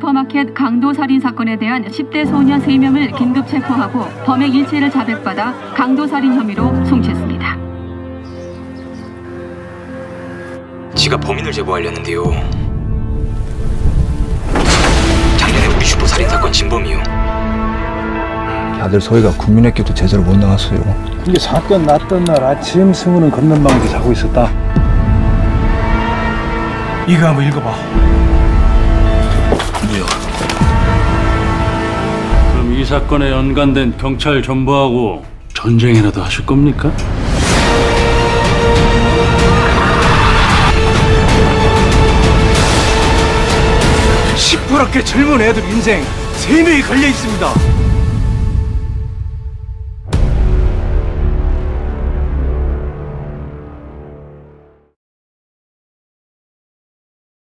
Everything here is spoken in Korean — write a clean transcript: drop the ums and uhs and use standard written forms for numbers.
슈퍼마켓 강도살인 사건에 대한 10대 소년 3명을 긴급 체포하고 범행 일체를 자백받아 강도살인 혐의로 송치했습니다. 지가 범인을 제보하려는데요. 작년에 우리 슈퍼 살인 사건 진범이요. 아들 소희가 국민학교도 제대로 못 나왔어요. 이게 사건 났던 날 아침 승우는 건넌방에서 자고 있었다. 이거 한번 읽어봐. 뭐야? 그럼 이 사건에 연관된 경찰 전부하고 전쟁이라도 하실 겁니까? 시퍼렇게 젊은 애들 인생 3명이 걸려 있습니다.